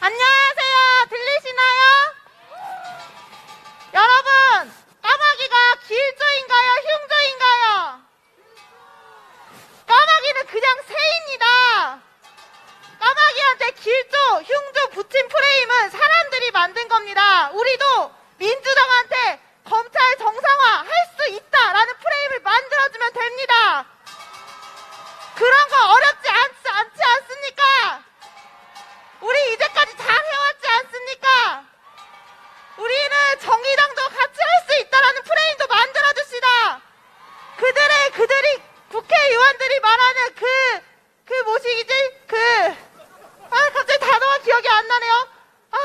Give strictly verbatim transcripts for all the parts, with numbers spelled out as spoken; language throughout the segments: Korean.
안녕하세요. 들리시나요? 여러분, 까마귀가 길조인가요? 흉조인가요? 까마귀는 그냥 새입니다. 까마귀한테 길조, 흉조 붙인 프레임은 사람들이 만든 겁니다. 우리도 민주당한테 검찰 정상화 할 수 있다라는 프레임을 만들어주면 됩니다. 그런 거 어렵지 않지, 않지 않습니까? 우리 이제까지 잘 해왔지 않습니까? 우리는 정의당도 같이 할 수 있다라는 프레임도 만들어줍시다. 그들의, 그들이, 국회의원들이 말하는 그, 그 뭐시기지? 그, 아, 갑자기 단어가 기억이 안 나네요. 아.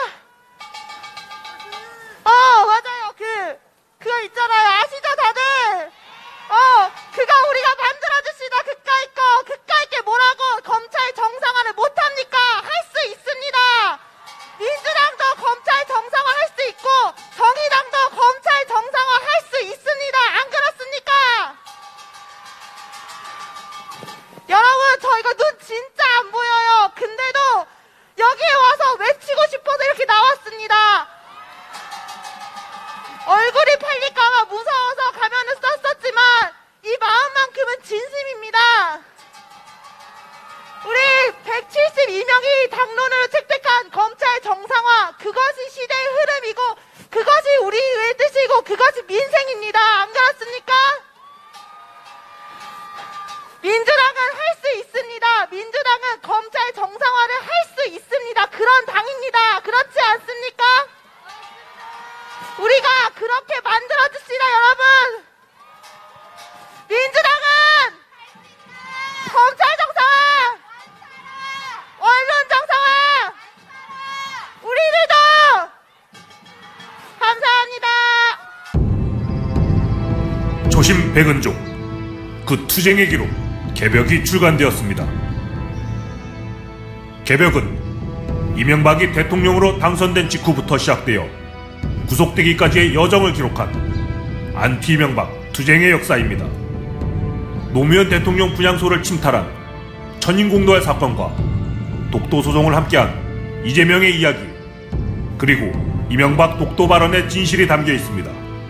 어, 맞아요. 그, 그거 있잖아요. 아시죠, 다들? 어, 그거 우리가 만들어줍시다. 그까이 거. 그까이 게 뭐라고 검찰 정상화를 못합니까? 할 수 있습니다. 민주당도 검찰 정상화 할 수 있고, 정의당도 검찰 정상화 할 수 있습니다. 안 그렇습니까? 여러분, 저 이거 눈 진짜 안 보여요. 근데도 여기에 와서 외치고 싶어서 이렇게 나왔습니다. 얼굴이 팔릴까봐 무서워서 가면을 썼었지만 이 마음만큼은 진심입니다. 우리 백칠십이 명이 당론으로 채택한 검찰 정상화, 그것이 시대의 흐름이고 그것이 우리의 뜻이고 그것이 민생입니다. 안 그렇습니까? 민주당은 할 수 있습니다. 민주당은 검찰 정상화를 할 수 있습니다. 그런 당입니다. 그렇지 않습니까? 우리가 그렇게 만들어줍시다, 여러분. 민주당은 검찰 정상화, 언론 정상화, 우리들도 감사합니다. 초심 백은종, 그 투쟁의 기록 개벽이 출간되었습니다. 개벽은 이명박이 대통령으로 당선된 직후부터 시작되어 구속되기까지의 여정을 기록한 안티 이명박 투쟁의 역사입니다. 노무현 대통령 분향소를 침탈한 천인공노할 사건과 독도 소송을 함께한 이재명의 이야기, 그리고 이명박 독도 발언의 진실이 담겨 있습니다.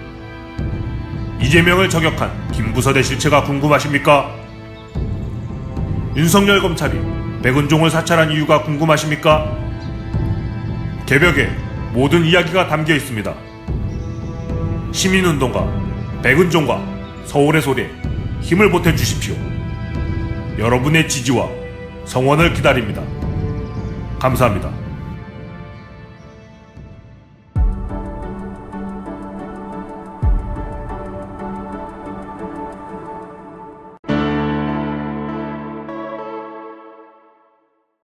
이재명을 저격한 김부선의 실체가 궁금하십니까? 윤석열 검찰이 백은종을 사찰한 이유가 궁금하십니까? 개벽에 모든 이야기가 담겨 있습니다. 시민운동가 백은종과 서울의 소리에 힘을 보태주십시오. 여러분의 지지와 성원을 기다립니다. 감사합니다.